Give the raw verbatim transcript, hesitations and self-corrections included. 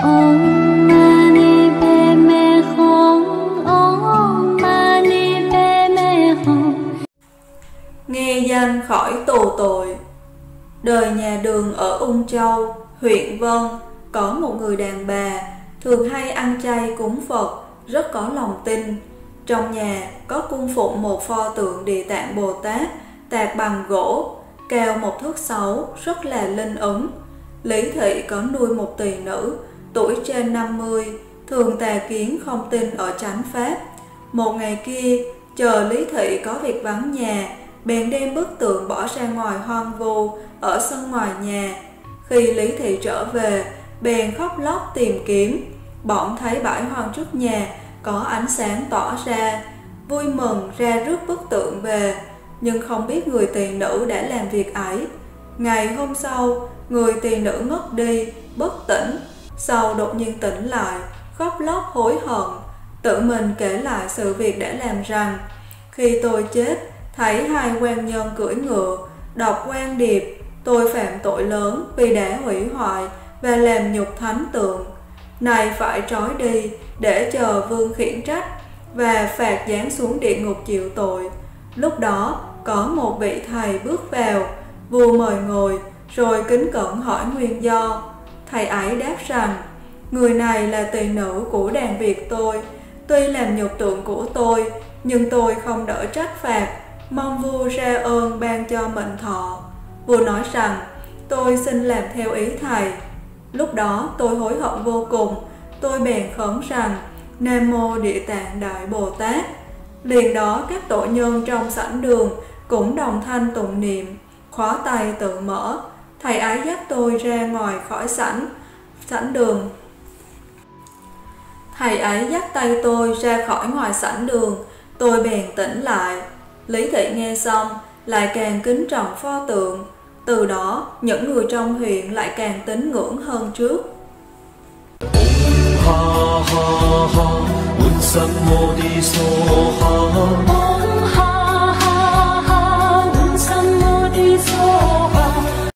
Om Mani Padme Hum, Om Mani Padme Hum. Nghe danh khỏi tù tội. Đời nhà Đường ở Ung Châu, huyện Vân, có một người đàn bà thường hay ăn chay cúng Phật, rất có lòng tin. Trong nhà có cung phụng một pho tượng Địa Tạng Bồ Tát tạc bằng gỗ, cao một thước sáu, rất là linh ứng. Lý Thị có nuôi một tỳ nữ, tuổi trên năm mươi, thường tà kiến không tin ở chánh pháp. Một ngày kia, chờ Lý Thị có việc vắng nhà, bèn đem bức tượng bỏ ra ngoài hoang vu ở sân ngoài nhà. Khi Lý Thị trở về, bèn khóc lóc tìm kiếm. Bỗng thấy bãi hoang trước nhà có ánh sáng tỏ ra, vui mừng ra rước bức tượng về, nhưng không biết người tỳ nữ đã làm việc ấy. Ngày hôm sau, người tỳ nữ ngất đi, bất tỉnh. Sau đột nhiên tỉnh lại, khóc lóc hối hận, tự mình kể lại sự việc đã làm rằng: khi tôi chết, thấy hai quan nhân cưỡi ngựa, đọc quan điệp, tôi phạm tội lớn vì đã hủy hoại và làm nhục thánh tượng. Này phải trói đi để chờ vương khiển trách và phạt giáng xuống địa ngục chịu tội. Lúc đó có một vị thầy bước vào, vua mời ngồi, rồi kính cẩn hỏi nguyên do. Thầy ấy đáp rằng: người này là tỳ nữ của đàn Việt tôi, tuy làm nhục tượng của tôi, nhưng tôi không đỡ trách phạt, mong vua ra ơn ban cho mệnh thọ. Vua nói rằng: tôi xin làm theo ý thầy. Lúc đó tôi hối hận vô cùng, tôi bèn khấn rằng: Nam Mô Địa Tạng Đại Bồ Tát. Liền đó các tội nhân trong sảnh đường cũng đồng thanh tụng niệm, khóa tay tự mở. Thầy ấy dắt tôi ra ngoài khỏi sảnh sảnh đường. Thầy ấy dắt tay tôi ra khỏi ngoài sảnh đường, tôi bèn tỉnh lại. Lý Thị nghe xong lại càng kính trọng pho tượng. Từ đó những người trong huyện lại càng tín ngưỡng hơn trước. Ha ha ha,